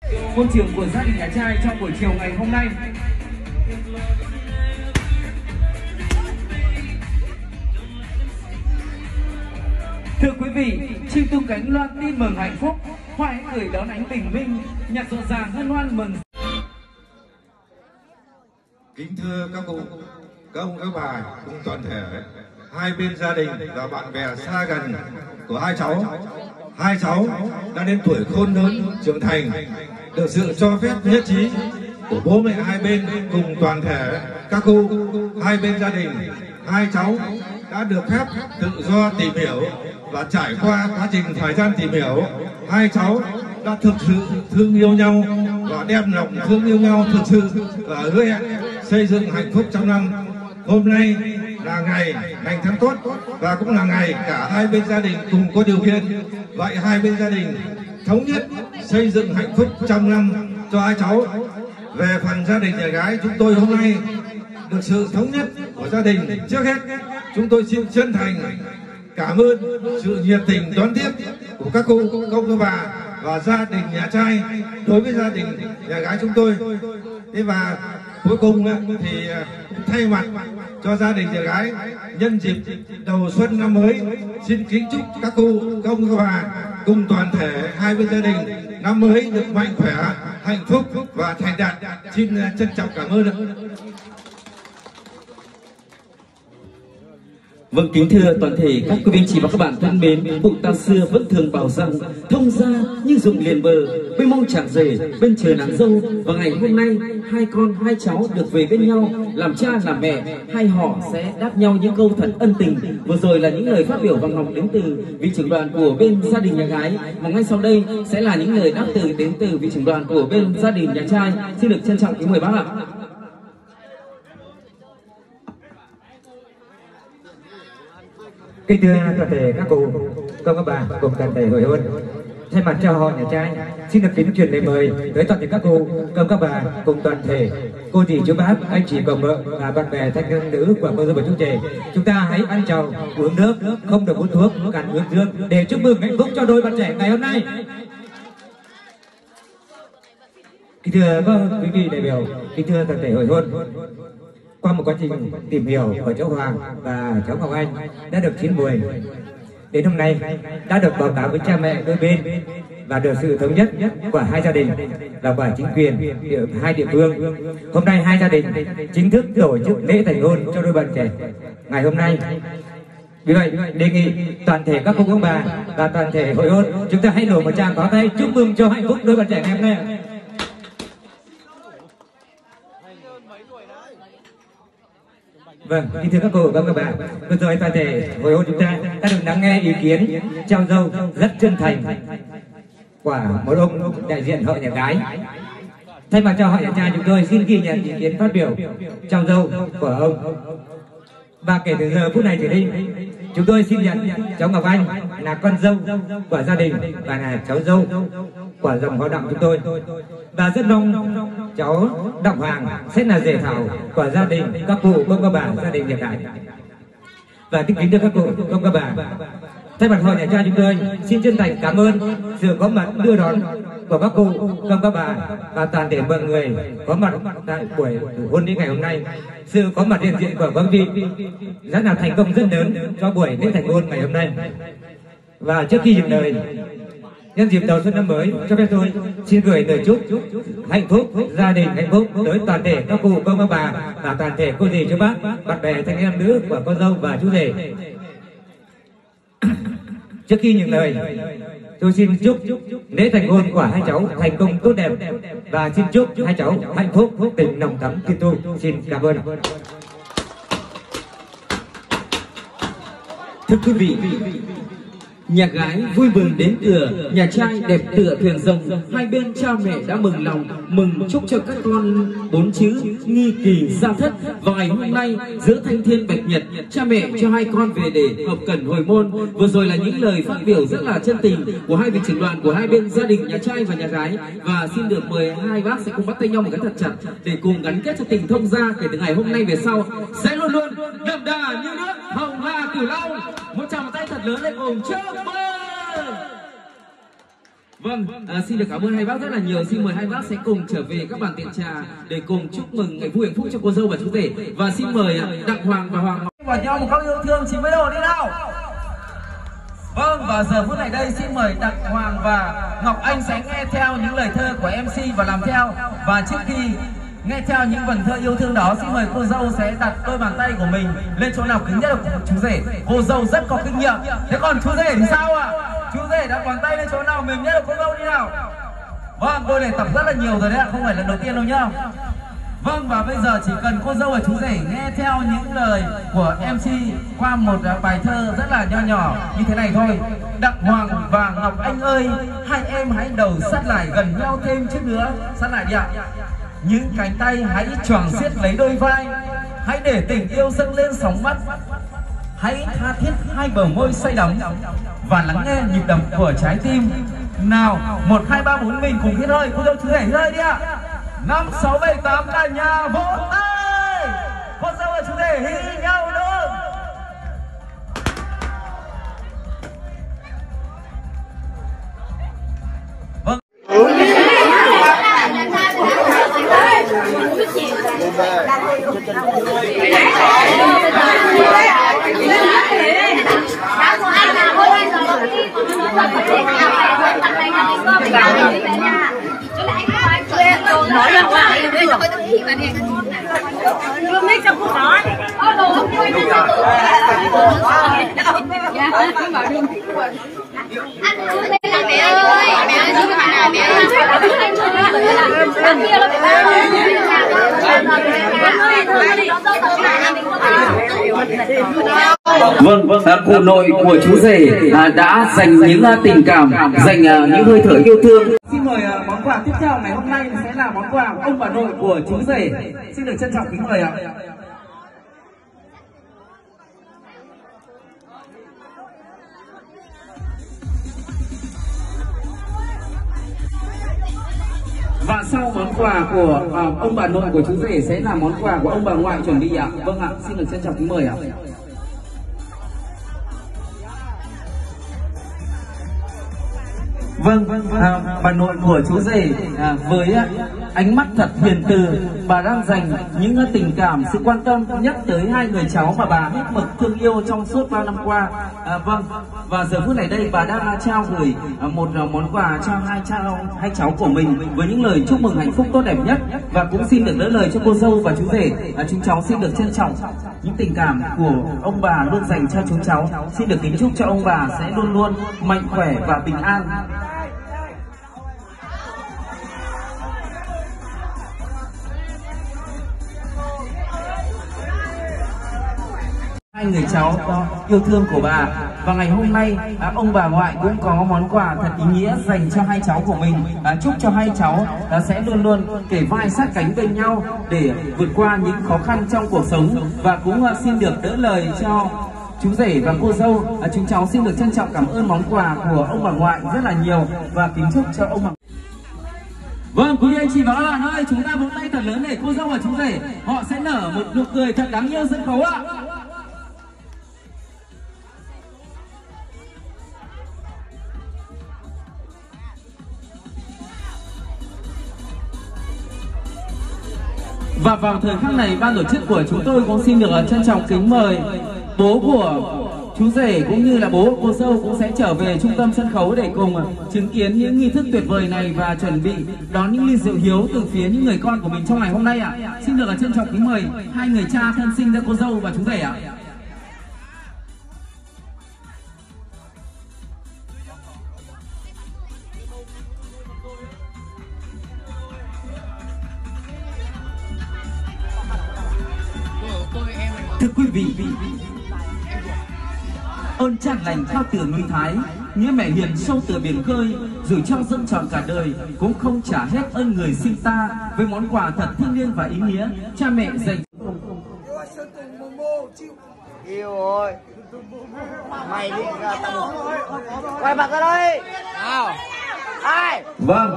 môi trường của gia đình nhà trai trong buổi chiều ngày hôm nay. Thưa quý vị, chim tung cánh loan tin mừng hạnh phúc, hoa ánh cười đón ánh bình minh, nhạc rộn ràng hân hoan mừng. Kính thưa các cụ, các ông các bà cùng toàn thể hai bên gia đình và bạn bè xa gần của hai cháu. Hai cháu đã đến tuổi khôn lớn trưởng thành, được sự cho phép nhất trí của bố mẹ hai bên cùng toàn thể các cụ hai bên gia đình. Hai cháu đã được phép tự do tìm hiểu và trải qua quá trình thời gian tìm hiểu, hai cháu đã thực sự thương yêu nhau và đem lòng thương yêu nhau thực sự và hứa hẹn xây dựng hạnh phúc trong năm. Hôm nay là ngày lành tháng tốt và cũng là ngày cả hai bên gia đình cùng có điều kiện. Vậy hai bên gia đình thống nhất xây dựng hạnh phúc trong năm cho hai cháu. Về phần gia đình nhà gái, chúng tôi hôm nay được sự thống nhất của gia đình. Trước hết chúng tôi xin chân thành cảm ơn sự nhiệt tình đón tiếp của các cô, các bà và gia đình nhà trai đối với gia đình nhà gái chúng tôi. Thế và cuối cùng thì thay mặt cho gia đình nhà gái nhân dịp đầu xuân năm mới, xin kính chúc các cô, các ông, các bà cùng toàn thể hai bên gia đình năm mới được mạnh khỏe, hạnh phúc và thành đạt. Xin trân trọng cảm ơn. Vâng, kính thưa toàn thể các quý vị chị và các bạn thân mến, cụ ta xưa vẫn thường bảo rằng thông gia như dụng liền bờ, bên mong chẳng rể, bên trời nắng dâu. Và ngày hôm nay hai con hai cháu được về bên nhau, làm cha làm mẹ, hai họ sẽ đáp nhau những câu thật ân tình. Vừa rồi là những lời phát biểu vang học đến từ vị trưởng đoàn của bên gia đình nhà gái, và ngay sau đây sẽ là những lời đáp từ đến từ vị trưởng đoàn của bên gia đình nhà trai. Xin được trân trọng kính mời bác ạ. Kính thưa toàn thể các cụ, các bà cùng toàn thể hội hôn, thay mặt cho họ nhà trai xin được kính truyền lời mời tới toàn thể các cụ, các bà cùng toàn thể cô dì chú bác, anh chị cậu vợ và bạn bè thanh niên nữ của cô dâu và chú rể. Chúng ta hãy ăn trầu uống nước, không được hút thuốc, cạn uống rượu để chúc mừng hạnh phúc cho đôi bạn trẻ ngày hôm nay. Kính thưa các quý vị đại biểu, kính thưa toàn thể hội hôn, qua một quá trình tìm hiểu của cháu Hoàng và cháu Ngọc Anh đã được chín buổi, đến hôm nay đã được báo cáo với cha mẹ đôi bên và được sự thống nhất của hai gia đình và của chính quyền hai địa phương. Hôm nay hai gia đình chính thức tổ chức lễ thành hôn cho đôi bạn trẻ ngày hôm nay. Vì vậy đề nghị toàn thể các cô bà và toàn thể hội hôn chúng ta hãy nổ một tràng pháo tay chúc mừng cho hạnh phúc đôi bạn trẻ ngày hôm nay. Vâng, kính thưa các cô, các bạn, vừa rồi toàn thể hội hôn chúng ta đã được lắng nghe ý kiến trao dâu rất chân thành của một ông đại diện họ nhà gái. Thay mặt cho họ nhà trai, chúng tôi xin ghi nhận ý kiến phát biểu trao dâu của ông. Và kể từ giờ phút này trở đi, chúng tôi xin nhận cháu Ngọc Anh là con dâu của gia đình và là cháu dâu của dòng họ Đặng chúng tôi. Và rất mong cháu Đặng Hoàng sẽ là rể thảo của gia đình các cụ, các bà, gia đình nhà gái. Và kính thưa các cụ, các bà, thay mặt hội nhà trai chúng tôi xin chân thành cảm ơn sự có mặt đưa đón của các cụ, các bà và toàn thể mọi người có mặt tại buổi hôn lễ ngày hôm nay. Sự có mặt hiện diện của các vị rất là thành công rất lớn cho buổi lễ thành hôn ngày hôm nay. Và trước khi dừng lời, nhân dịp đầu xuân năm mới, cho phép tôi xin gửi lời chúc hạnh phúc, gia đình hạnh phúc tới toàn thể các cụ, các bà và toàn thể cô dì chú bác, bạn bè thanh em nữ của con dâu và chú rể. Trước khi những lời, tôi xin chúc lễ thành hôn của hai cháu thành công tốt đẹp và xin chúc hai cháu hạnh phúc, tình nồng thắm kiên tu. Xin cảm ơn. Thưa quý vị, nhà gái vui mừng đến cửa, nhà trai đẹp tựa thuyền rồng. Hai bên cha mẹ đã mừng lòng, mừng chúc cho các con bốn chữ nghi kỳ gia thất. Vào ngày hôm nay giữa thanh thiên bạch nhật, cha mẹ cho hai con về để hợp cẩn hồi môn. Vừa rồi là những lời phát biểu rất là chân tình của hai vị trưởng đoàn của hai bên gia đình nhà trai và nhà gái. Và xin được mời hai bác sẽ cùng bắt tay nhau một cái thật chặt để cùng gắn kết cho tình thông gia kể từ ngày hôm nay về sau sẽ luôn luôn đậm đà như nước hồng hà Cửu Long. Một tràng tay thật lớn để cùng chúc mừng. Vâng, xin được cảm ơn hai bác rất là nhiều. Xin mời hai bác sẽ cùng trở về các bàn tiệc trà để cùng chúc mừng ngày vui hạnh phúc cho cô dâu và chú rể. Và xin mời Đặng Hoàng và Hoàng Ngọc vào nhau một câu yêu thương 90 độ đi nào. Vâng, và giờ phút này đây xin mời Đặng Hoàng và Ngọc Anh sẽ nghe theo những lời thơ của MC và làm theo. Và trước khi nghe theo những vần thơ yêu thương đó, xin mời cô dâu sẽ đặt đôi bàn tay của mình lên chỗ nào cứng nhất của chú rể. Cô dâu rất có kinh nghiệm. Thế còn chú rể thì sao ạ? Chú rể đặt bàn tay lên chỗ nào mềm nhất của cô dâu đi nào. Vâng, đôi này tập rất là nhiều rồi đấy ạ, không phải lần đầu tiên đâu nhá. Vâng, và bây giờ chỉ cần cô dâu và chú rể nghe theo những lời của MC qua một bài thơ rất là nho nhỏ như thế này thôi. Đặng Hoàng và Ngọc Anh ơi, hai em hãy đầu sát lại gần nhau thêm chút nữa. Sát lại đi ạ. Những cánh tay hãy choàng siết lấy đôi vai, hãy để tình yêu dâng lên sóng mắt. Hãy tha thiết hai bờ môi say đắm và lắng nghe nhịp đập của trái tim. Nào, 1, 2, 3, 4 mình cùng hít hơi. Cô dâu chú rể hít hơi đi ạ. 5, 6, 7, 8 cả nhà vỗ tay. Cô dâu và chú rể hít nhau nữa. Vâng. nói là quá em đây rồi tôi thì mà nè luôn mấy trong cuộc nói đồ không quên nó sao anh chú đây là mẹ ơi chú cái này mẹ ơi anh kia nó Vâng, cụ nội của chú rể đã dành những tình cảm, dành những hơi thở yêu thương. Xin mời món quà tiếp theo ngày hôm nay sẽ là món quà ông bà nội của chú rể. Xin được trân trọng kính mời ạ. Và sau món quà của ông bà nội của chú rể sẽ là món quà của ông bà ngoại chuẩn bị ạ. Vâng ạ, xin được trân trọng kính mời ạ. Vâng, bà nội của chú rể với ánh mắt thật hiền từ, bà đang dành những tình cảm, sự quan tâm nhất tới hai người cháu mà bà hết mực thương yêu trong suốt bao năm qua. Vâng, và giờ phút này đây bà đã trao gửi một món quà cho hai cháu của mình với những lời chúc mừng hạnh phúc tốt đẹp nhất, và cũng xin được đỡ lời cho cô dâu và chú rể. Chúng cháu xin được trân trọng những tình cảm của ông bà luôn dành cho chúng cháu. Xin được kính chúc cho ông bà sẽ luôn luôn mạnh khỏe và bình an. Hai người cháu yêu thương của bà, và ngày hôm nay ông bà ngoại cũng có món quà thật ý nghĩa dành cho hai cháu của mình. Chúc cho hai cháu sẽ luôn luôn kề vai sát cánh bên nhau để vượt qua những khó khăn trong cuộc sống, và cũng xin được đỡ lời cho chú rể và cô dâu. Chúng cháu xin được trân trọng cảm ơn món quà của ông bà ngoại rất là nhiều, và kính chúc cho ông bà. Vâng, quý anh chị và các bạn ơi, chúng ta vỗ tay thật lớn để cô dâu và chú rể họ sẽ nở một nụ cười thật đáng yêu sân khấu ạ. Và vào thời khắc này, ban tổ chức của chúng tôi cũng xin được trân trọng kính mời bố của chú rể cũng như là bố của cô dâu cũng sẽ trở về trung tâm sân khấu để cùng chứng kiến những nghi thức tuyệt vời này và chuẩn bị đón những ly rượu hiếu từ phía những người con của mình trong ngày hôm nay ạ. Xin được trân trọng kính mời hai người cha thân sinh cho cô dâu và chú rể ạ. Thưa quý vị, ơn cha lành theo tường núi Thái, nghĩa mẹ hiền sâu từ biển khơi, dù cho dâng trọn cả đời cũng không trả hết ơn người sinh ta. Với món quà thật thiêng liêng và ý nghĩa, cha mẹ dành. Yêu rồi, mày đi ra tao quay mặt ra đây. Nào, ai? Vâng,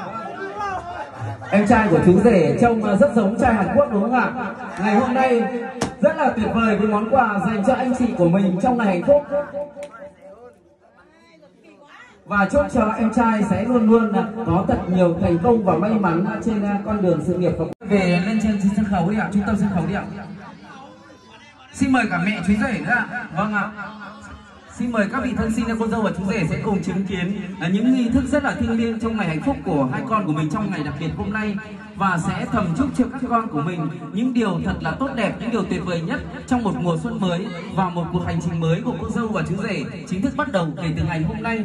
em trai của chú rể trông rất giống trai Hàn Quốc đúng không ạ? Ngày hôm nay rất là tuyệt vời với món quà dành cho anh chị của mình trong ngày hạnh phúc. Và chúc cho em trai sẽ luôn luôn có thật nhiều thành công và may mắn trên con đường sự nghiệp. Về lên trên sân khấu đi ạ, trung tâm sân khấu đi ạ. Xin mời cả mẹ chú rể nữa ạ. Vâng ạ. Xin mời các vị thân sinh cô dâu và chú rể sẽ cùng chứng kiến những nghi thức rất là thiêng liêng trong ngày hạnh phúc của hai con của mình trong ngày đặc biệt hôm nay, và sẽ thầm chúc cho các con của mình những điều thật là tốt đẹp, những điều tuyệt vời nhất trong một mùa xuân mới và một cuộc hành trình mới của cô dâu và chú rể chính thức bắt đầu kể từ ngày hôm nay.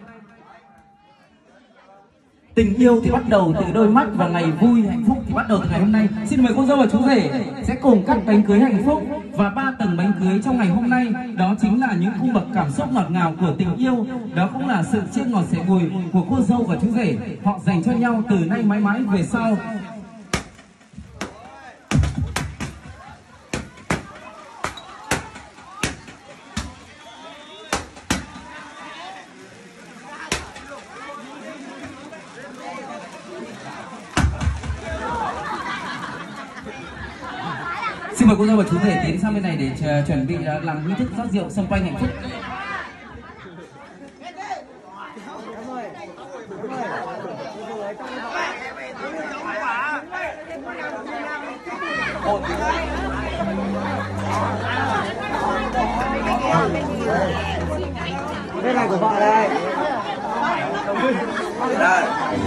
Tình yêu thì bắt đầu từ đôi mắt và ngày vui hạnh phúc thì bắt đầu từ ngày hôm nay. Xin mời cô dâu và chú rể sẽ cùng cắt bánh cưới hạnh phúc, và 3 tầng bánh cưới trong ngày hôm nay đó chính là những cung bậc cảm xúc ngọt ngào của tình yêu. Đó cũng là sự chia ngọt sẻ bùi của cô dâu và chú rể, họ dành cho nhau từ nay mãi mãi về sau. Xin mời cô dâu và chú rể tiến sang bên này để chuẩn bị làm nghi thức rót rượu xung quanh hạnh phúc. Bên này của vợ đây. Đây.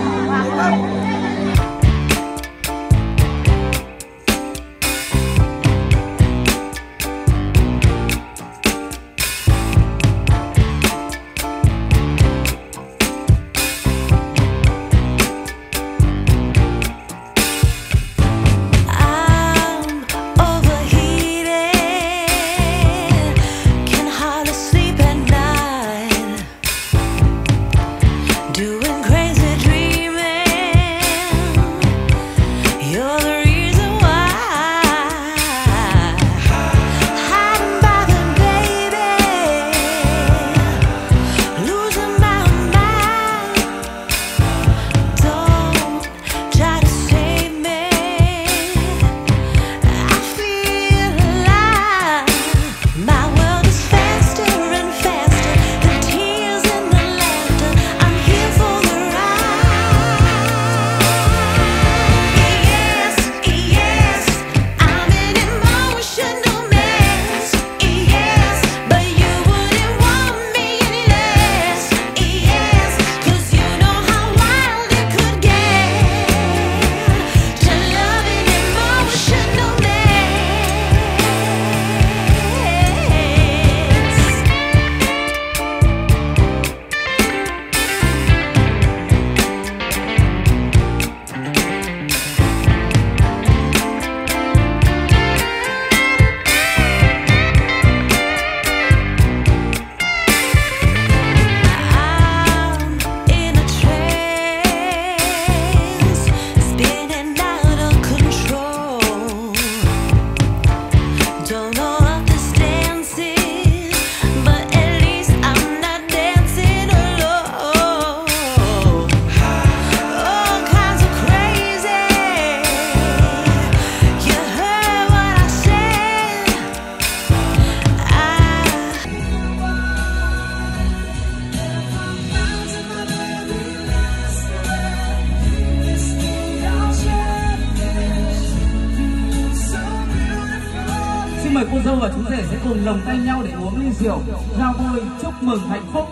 Xin mời cô dâu và chú rể sẽ cùng lồng tay nhau để uống ly rượu, giao vui chúc mừng hạnh phúc.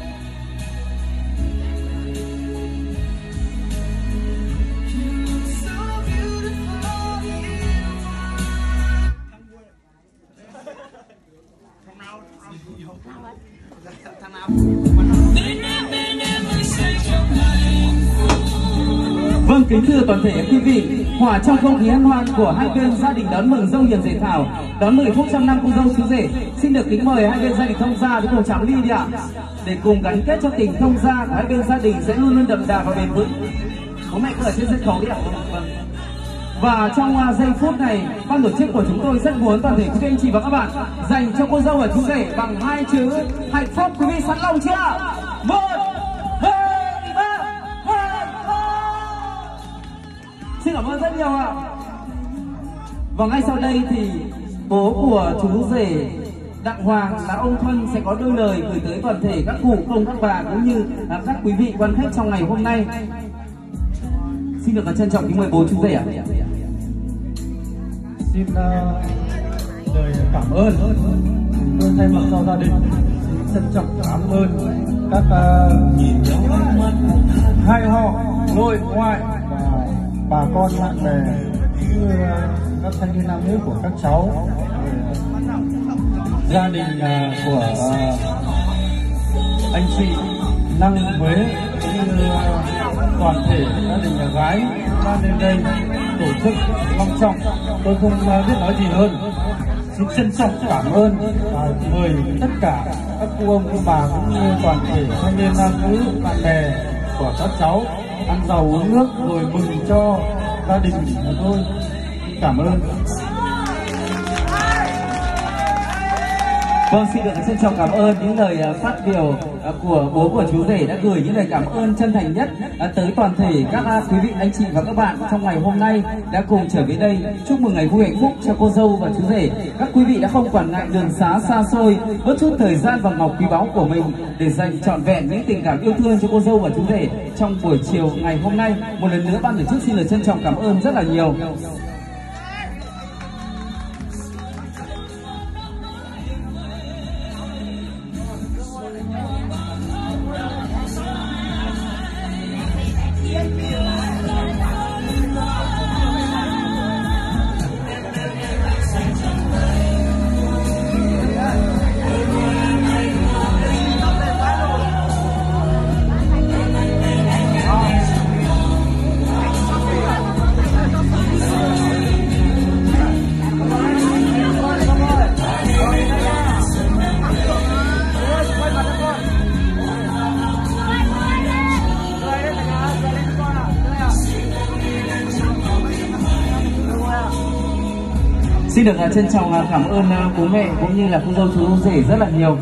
Vâng, kính thưa toàn thể quý vị, hòa trong không khí hân hoan của hai bên gia đình đón mừng dâu hiền rể thảo, đón mừng hạnh phúc trăm năm cô dâu chú rể. Xin được kính mời hai bên gia đình thông gia với cùng chạm ly đi ạ, để cùng gắn kết cho tình thông gia của hai bên gia đình sẽ luôn luôn đậm đà và bền vững. Bố mẹ cứ ở trên sân khấu đi ạ. Và trong giây phút này, ban tổ chức của chúng tôi rất muốn toàn thể quý anh chị và các bạn dành cho cô dâu và chú rể bằng 2 chữ hạnh phúc. Quý vị sẵn lòng chưa? 1, 2, 3. Xin cảm ơn rất nhiều ạ. Và ngay sau đây thì bố của chú rể Đặng Hoàng là ông Thuân sẽ có đôi lời gửi tới toàn thể các cụ, ông, các bà cũng như các quý vị quan khách trong ngày hôm nay. Xin được trân trọng kính mời bố chú rể ạ. Xin lời cảm ơn. Tôi thay mặt cho gia đình xin trân trọng cảm ơn các hai họ nội ngoại và bà con bạn bè như các thanh niên nam nữ của các cháu, gia đình của anh chị Năng Huế cũng như toàn thể gia đình nhà gái đã đến đây tổ chức long trọng. Tôi không biết nói gì hơn, xin trân trọng cảm ơn và mời tất cả các cô ông cô bà cũng như toàn thể thanh niên nam nữ bạn bè của các cháu ăn giàu uống nước rồi mừng cho gia đình của tôi. Cảm ơn. Vâng, xin được trân trọng cảm ơn những lời phát biểu của bố của chú rể đã gửi những lời cảm ơn chân thành nhất tới toàn thể các quý vị, anh chị và các bạn trong ngày hôm nay đã cùng trở về đây chúc mừng ngày vui hạnh phúc cho cô dâu và chú rể. Các quý vị đã không quản ngại đường xá xa xôi, bớt chút thời gian vàng ngọc quý báu của mình để dành trọn vẹn những tình cảm yêu thương cho cô dâu và chú rể trong buổi chiều ngày hôm nay. Một lần nữa ban tổ chức xin lời trân trọng cảm ơn rất là nhiều. Xin được trân trọng cảm ơn bố mẹ cũng như là cô dâu chú rể rất là nhiều.